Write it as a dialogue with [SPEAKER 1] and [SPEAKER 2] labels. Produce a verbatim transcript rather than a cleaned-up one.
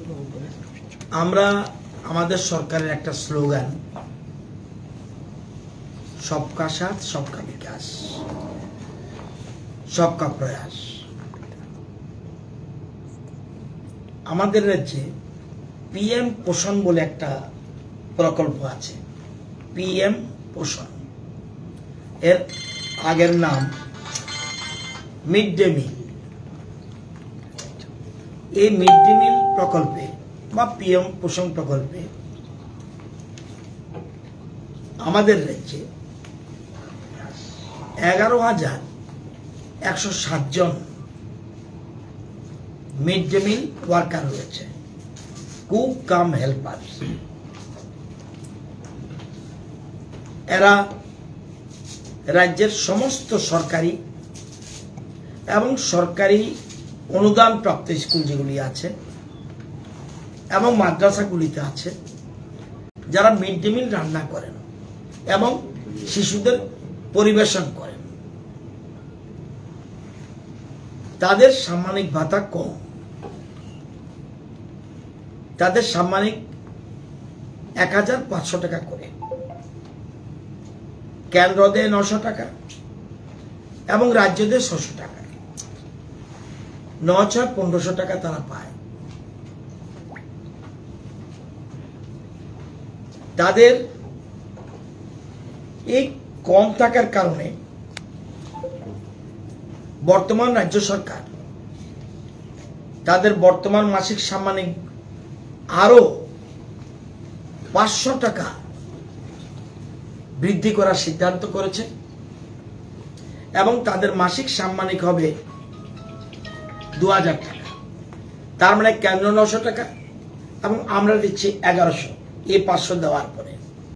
[SPEAKER 1] আমরা আমাদের সরকারের একটা স্লোগান सबका साथ सबका विकास सबका प्रयास। আমাদের রাজ্যে পিএম পোষণ বলে একটা প্রকল্প আছে। পিএম পোষণ এর আগের নাম মিড ডে মিল। এই মিড ডে মিল প্রকল্পে বা পিএম পোষণ প্রকল্পে আমাদের রাজ্যে এগারো হাজার একশো সাত জন মিড ডে মিল ওয়ার্কার রয়েছে, কুক কাম হেল্পার। এরা রাজ্যের সমস্ত সরকারি এবং সরকারি অনুদান প্রাপ্ত স্কুল যেগুলি আছে এবং মাদ্রাসাগুলিতে আছে, যারা মিড ডে মিল রান্না করেন এবং শিশুদের পরিবেশন করেন। তাদের সাম্মানিক ভাতা কম, তাদের সাম্মানিক এক হাজার পাঁচশো টাকা করে, কেন্দ্র দেয় নশো টাকা এবং রাজ্য দেয় ছশো টাকা, ন ছয় পনেরোশো টাকা তারা পায়। তাদের এই কম থাকার কারণে বর্তমান রাজ্য সরকার তাদের বর্তমান মাসিক সাম্মানিক আরো পাঁচশো টাকা বৃদ্ধি করার সিদ্ধান্ত করেছে এবং তাদের মাসিক সাম্মানিক হবে দু হাজার টাকা। তার মানে কেন্দ্র নশো টাকা এবং আমরা দিচ্ছি এগারোশো, এই পাঁচশো দেওয়ার পরে